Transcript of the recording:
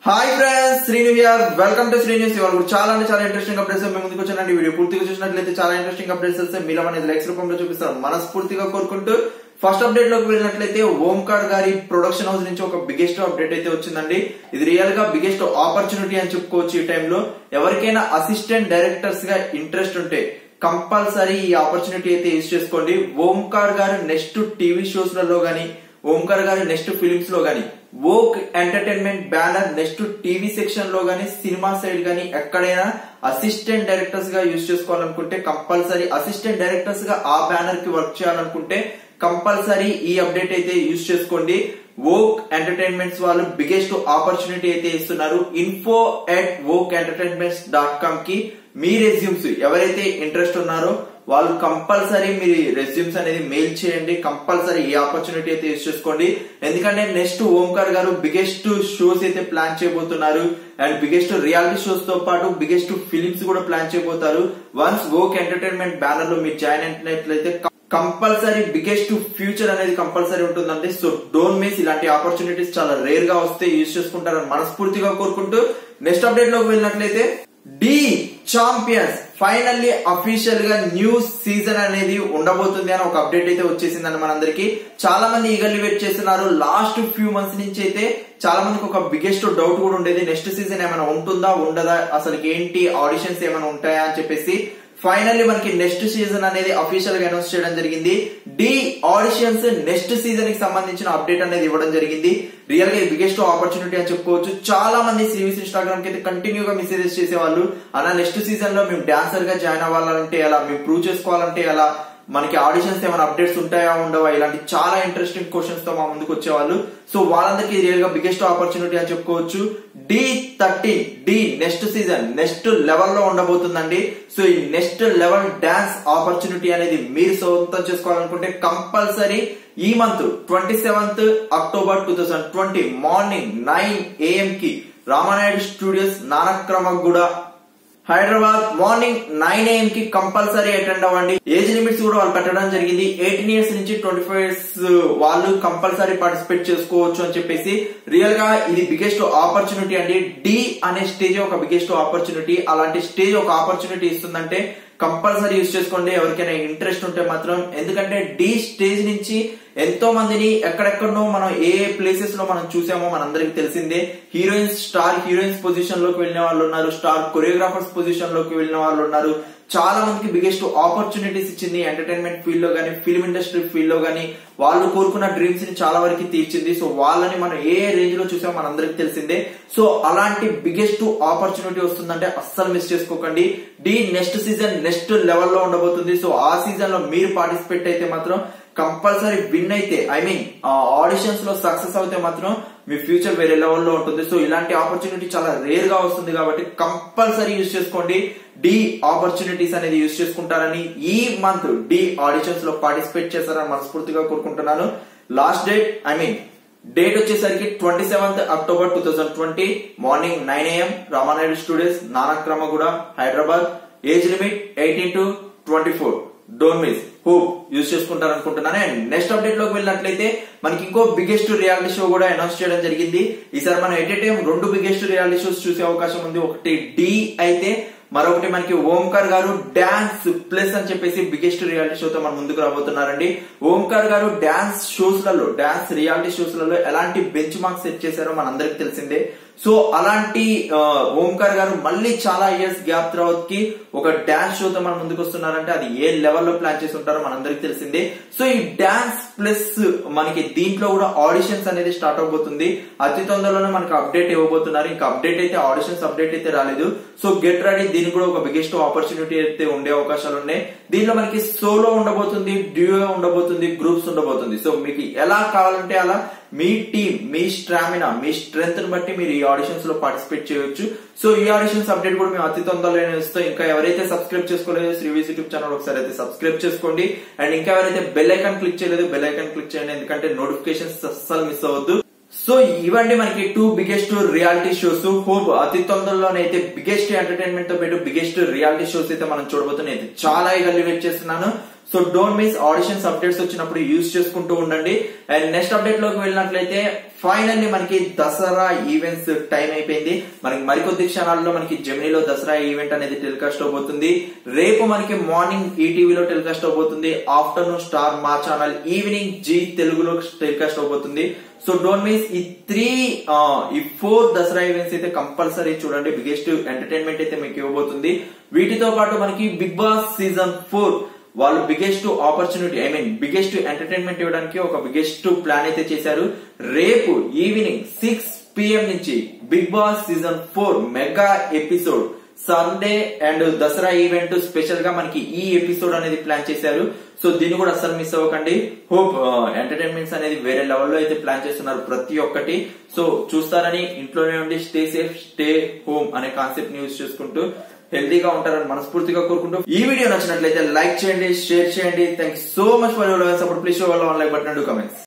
Hi friends, SreeNews here. Welcome to SreeNews. ఇవాళ చాలా interesting updates మేము ముందుకు వచ్చానండి. వీడియో పూర్తిగా చూసినట్లయితే చాలా ఇంట్రెస్టింగ్ అప్డేట్స్ వస్తే మీలో అనేది లైక్స్ రూపంలో చూపిస్తారు మనస్ఫూర్తిగా కోరుకుంటూ ఫస్ట్ అప్డేట్ లోకి వెళ్ళినట్లయితే ఓంకార్ గారి ప్రొడక్షన్ హౌస్ నుంచి ఒక బిగ్గెస్ట్ అప్డేట్ అయితే వచ్చిందండి. ఇది రియల్ గా బిగ్గెస్ట్ ఆపర్చునిటీ అని చెప్పుకోవచ్చు. ఈ టైంలో ఎవరికైనా అసిస్టెంట్ డైరెక్టర్స్ గా ఇంట్రెస్ట్ ఉంటే కంపల్సరీ ఈ ఆపర్చునిటీ అయితే యూజ్ చేసుకోండి. ఓంకార్ గారు నెక్స్ట్ టీవీ షోస్ లలో గానీ, ఓంకార్ గారు నెక్స్ట్ ఫిలిమ్స్ లో గానీ, Wok entertainment banner next TV section లో గానీ, సినిమా సైడ్ గానీ ఎక్కడైనా అసిస్టెంట్ డైరెక్టర్స్ గా యూజ్ చేసుకోవాలనుకుంటే కంపల్సరీ అసిస్టెంట్ డైరెక్టర్స్ గా ఆ బ్యానర్ కి వర్క్ చేయాలనుకుంటే కంపల్సరీ ఈ అప్డేట్ అయితే యూజ్ చేసుకోండి. వోక్ ఎంటర్టైన్మెంట్స్ వాళ్ళు బిగ్గెస్ట్ ఆపర్చునిటీ అయితే ఇస్తున్నారు. info@wokentertainments.com కి మీ రెజ్యూమ్స్ ఎవరైతే ఇంట్రెస్ట్ ఉన్నారో వాళ్ళు కంపల్సరీ మీ రెజ్యూమ్స్ అనేది మెయిల్ చేయండి. కంపల్సరీ ఈ ఆపర్చునిటీ అయితే యూజ్ చేసుకోండి. ఎందుకంటే next Omkar garu biggest shows అయితే ప్లాన్ చేయబోతున్నారు. అండ్ బిగ్గెస్ట్ రియాలిటీ షోస్ తో పాటు బిగ్గెస్ట్ ఫిలిమ్స్ కూడా ప్లాన్ చేయబోతారు. వన్స్ వోక్ ఎంటర్టైన్మెంట్ బ్యానర్ లో మీరు జాయిన్ అయినట్లయితే కంపల్సరీ బిగ్గెస్ట్ ఫ్యూచర్ అనేది కంపల్సరీ ఉంటుందండి. So don't miss. ఇలాంటి ఆపర్చునిటీస్ చాలా రేర్ గా వస్తే యూజ్ చేసుకుంటారని మనస్ఫూర్తిగా కోరుకుంటూ నెక్స్ట్ అప్డేట్ లోకి వెళ్ళినట్లయితే డి ఛాంపియన్స్ ఫైనల్లీ అఫీషియల్ గా న్యూ సీజన్ అనేది ఉండబోతుంది అని ఒక అప్డేట్ అయితే వచ్చేసిందండి. మనందరికి చాలా మంది ఈగర్లీ వెయిట్ చేస్తున్నారు. లాస్ట్ ఫ్యూ మంత్స్ నుంచి అయితే చాలా మందికి ఒక బిగ్గెస్ట్ డౌట్ కూడా ఉండేది, నెక్స్ట్ సీజన్ ఏమైనా ఉంటుందా ఉండదా, అసలు ఏంటి ఆడిషన్స్ ఏమైనా ఉంటాయా అని చెప్పేసి. ఫైనల్లీ మనకి నెక్స్ట్ సీజన్ అనేది అఫీషియల్ గా అనౌన్స్ చేయడం జరిగింది. డి ఆడిషన్స్ నెక్స్ట్ సీజన్ కి సంబంధించిన అప్డేట్ అనేది ఇవ్వడం జరిగింది. రియల్ గా బిగ్గెస్ట్ ఆపర్చునిటీ అని చెప్పుకోవచ్చు. చాలా మంది SreeNews ఇన్స్టాగ్రామ్ కి అయితే కంటిన్యూగా మెసేజెస్ చేసేవాళ్ళు, అలా నెక్స్ట్ సీజన్ లో మేము డాన్సర్ గా జాయిన్ అవ్వాలంటే ఎలా, మేము ప్రూవ్ చేసుకోవాలంటే ఎలా, మనకి ఆడిషన్స్ ఏమైనా అప్డేట్స్ ఉంటాయా ఉండవా, ఇలాంటి చాలా ఇంట్రెస్టింగ్ క్వశ్చన్స్ తో మా ముందుకు వచ్చేవాళ్ళు. సో వాళ్ళందరికీ రియల్ గా బిగ్గెస్ట్ ఆపర్చునిటీ అని చెప్పుకోవచ్చు. Dhee next season next level లో ఉండబోతుందండి. సో ఈ నెక్స్ట్ లెవెల్ డాన్స్ ఆపర్చునిటీ అనేది మీరు సొంతం చేసుకోవాలనుకుంటే కంపల్సరీ ఈ month 27th October 2020 morning 9 AM కి Ramanaidu studios Nanakramguda Hyderabad morning 9 AM కి కంపల్సరీ అటెండ్ అవ్వండి. ఏజ్ లిమిట్స్ కూడా వాళ్ళు పెట్టడం జరిగింది. 18 years నుంచి 25 years వాళ్ళు కంపల్సరీ పార్టిసిపేట్ చేసుకోవచ్చు అని చెప్పేసి. రియల్ గా ఇది బిగ్గెస్ట్ ఆపర్చునిటీ అండి. డి అనే స్టేజ్ ఒక బిగ్గెస్ట్ ఆపర్చునిటీ. అలాంటి స్టేజ్ ఒక ఆపర్చునిటీ ఇస్తుందంటే కంపల్సరీ యూజ్ చేసుకోండి ఎవరికైనా ఇంట్రెస్ట్ ఉంటే మాత్రం. ఎందుకంటే డి స్టేజ్ నుంచి ఎంతో మందిని ఎక్కడెక్కడనో మనం ఏ ప్లేసెస్ లో మనం చూసామో మనందరికి తెలిసిందే. స్టార్ హీరోయిన్స్ పొజిషన్ లోకి వెళ్ళిన వాళ్ళు ఉన్నారు, స్టార్ కొరియోగ్రాఫర్స్ పొజిషన్ లోకి వెళ్ళిన వాళ్ళు ఉన్నారు. చాలా మందికి బిగ్గెస్ట్ ఆపర్చునిటీస్ ఇచ్చింది. ఎంటర్టైన్మెంట్ ఫీల్డ్ లో గానీ, ఫిల్మ్ ఇండస్ట్రీ ఫీల్డ్ లో గానీ వాళ్ళు కోరుకున్న డ్రీమ్స్ ని చాలా వరకు తీర్చింది. సో వాళ్ళని మనం ఏ రేంజ్ లో చూసామో మనందరికి తెలిసిందే. సో అలాంటి బిగ్గెస్ట్ ఆపర్చునిటీ వస్తుందంటే అస్సలు మిస్ చేసుకోకండి. Dhee next season next level లో ఉండబోతుంది. సో ఆ సీజన్ లో మీరు పార్టిసిపేట్ అయితే మాత్రం కంపల్సరీ విన్ అయితే, ఆడిషన్స్ లో సక్సెస్ అయితే మాత్రం మీ ఫ్యూచర్ వేరే లెవెల్లో ఉంటుంది. సో ఇలాంటి ఆపర్చునిటీ చాలా రేర్ గా వస్తుంది కాబట్టి కంపల్సరీ యూజ్ చేసుకోండి. డి ఆపర్చునిటీస్ అనేది యూజ్ చేసుకుంటారని ఈ మంత్ డి ఆడిషన్స్ లో పార్టిసిపేట్ చేస్తారని మనస్ఫూర్తిగా కోరుకుంటున్నాను. లాస్ట్ డేట్ వచ్చేసరికి 27th October 2020 morning 9 AM Ramanaidu studios Nanakramguda Hyderabad. Age limit 18 to 24. Don't miss. Hope use చేసుకుంటారు అనుకుంటున్నాను. అండ్ నెక్స్ట్ అప్డేట్ లోకి వెళ్ళినట్లయితే మనకి ఇంకో బిగ్గెస్ట్ రియాలిటీ షో కూడా అనౌన్స్ చేయడం జరిగింది. ఈసారి మనం at a time 2 biggest reality shows చూసే అవకాశం ఉంది. ఒకటి డి అయితే, మరొకటి మనకి ఓంకార్ గారు డాన్స్ ప్లస్ అని చెప్పేసి బిగ్గెస్ట్ రియాలిటీ షోతో మన ముందుకు రాబోతున్నారండి. ఓంకార్ గారు డాన్స్ రియాలిటీ షోస్ లలో ఎలాంటి బెంచ్ మార్క్స్ సెట్ చేశారో మనందరికి తెలిసిందే. సో అలాంటి ఓంకార్ గారు మళ్ళీ చాలా ఇయర్స్ గ్యాప్ తర్వాతకి ఒక డాన్స్ షోతో మన ముందుకు వస్తున్నారంటే అది ఏ లెవెల్లో ప్లాన్ చేసి ఉంటారో మనందరికి తెలిసిందే. సో ఈ డాన్స్ ప్లస్ మనకి దీంట్లో కూడా ఆడిషన్స్ అనేది స్టార్ట్ అవబోతుంది. అతి తొందరలోనే మనకి అప్డేట్ ఇవ్వబోతున్నారు. ఇంకా అప్డేట్ అయితే ఆడిషన్స్ అప్డేట్ అయితే రాలేదు. So get ready. దీనికి కూడా ఒక బిగ్గెస్ట్ ఆపర్చునిటీ అయితే ఉండే అవకాశాలు ఉన్నాయి. దీంట్లో మనకి సోలో ఉండబోతుంది, డ్యూయో ఉండబోతుంది, గ్రూప్స్ ఉండబోతుంది. సో మీకు ఎలా కావాలంటే అలా మీ టీం, మీ స్టామినా, మీ స్ట్రెంగ్త్ ని బట్టి మీరు ఈ ఆడిషన్స్ లో పార్టిసిపేట్ చేయొచ్చు. సో ఈ ఆడిషన్స్ అప్డేట్ కూడా మేము అతి తొందరలో ఇస్తాం. ఇంకా ఎవరైతే సబ్స్క్రైబ్ చేసుకోలేదో SreeNews యూట్యూబ్ ఛానల్ ఒకసారి అయితే సబ్స్క్రైబ్ చేసుకోండి. అండ్ ఇంకా ఎవరైతే బెల్ ఐకాన్ క్లిక్ చేయలేదు బెల్ ఐకాన్ క్లిక్ చేయండి. ఎందుకంటే నోటిఫికేషన్స్ అస్సలు మిస్ అవ్వద్దు. సో ఇవ్వండి మనకి 2 బిగ్గెస్ట్ రియాలిటీ షోస్. హోప్ అతి తొందరలోనే అయితే బిగ్గెస్ట్ ఎంటర్టైన్మెంట్ తో పాటు బిగ్గెస్ట్ రియాలిటీ షోస్ అయితే మనం చూడబోతున్నాయి. చాలా ఈగర్లీ వెయిట్ చేస్తున్నాను. So don't miss auditions updates వచ్చినప్పుడు యూజ్ చేసుకుంటూ ఉండండి. అండ్ నెక్స్ట్ అప్డేట్ లోకి వెళ్ళినట్లయితే ఫైనల్లీ మనకి దసరా ఈవెంట్స్ టైం అయిపోయింది. మనకి మరికొద్ది క్షణాల్లో మనకి జెమినీలో దసరా ఈవెంట్ అనేది టెలికాస్ట్ అవబోతుంది. రేపు మనకి మార్నింగ్ ఈటీవీలో టెలికాస్ట్ అవబోతుంది, afternoon star Maa channel, evening Zee తెలుగులో టెలికాస్ట్ అవబోతుంది. సో డోంట్ మిస్ ఈ 4 దసరా ఈవెంట్స్ అయితే కంపల్సరీ చూడండి. బిగ్గెస్ట్ ఎంటర్టైన్మెంట్ అయితే మీకు ఇవ్వబోతుంది. వీటితో పాటు మనకి బిగ్ బాస్ సీజన్ 4 వాళ్ళు బిగ్గెస్ట్ ఆపర్చునిటీ బిగ్గెస్ట్ ఎంటర్టైన్మెంట్ ఇవ్వడానికి ఒక బిగ్గెస్ట్ ప్లాన్ అయితే చేశారు. రేపు ఈవినింగ్ 6 PM నుంచి Bigg Boss season 4 mega episode Sunday and Dasara event special గా మనకి ఈ ఎపిసోడ్ అనేది ప్లాన్ చేశారు. సో దీన్ని కూడా అస్సలు మిస్ అవ్వకండి. హోప్ ఎంటర్టైన్మెంట్స్ అనేది వేరే లెవెల్లో అయితే ప్లాన్ చేస్తున్నారు ప్రతి ఒక్కటి. సో చూస్తారని ఇంట్లోనే ఉండి స్టే సేఫ్ స్టే హోమ్ అనే కాన్సెప్ట్ ని యూజ్ చేసుకుంటూ హెల్దీగా ఉంటారని మనస్ఫూర్తిగా కోరుకుంటూ ఈ వీడియో నచ్చినట్లయితే లైక్ చేయండి, షేర్ చేయండి. Thank you so much for your support. Please show like button and comments.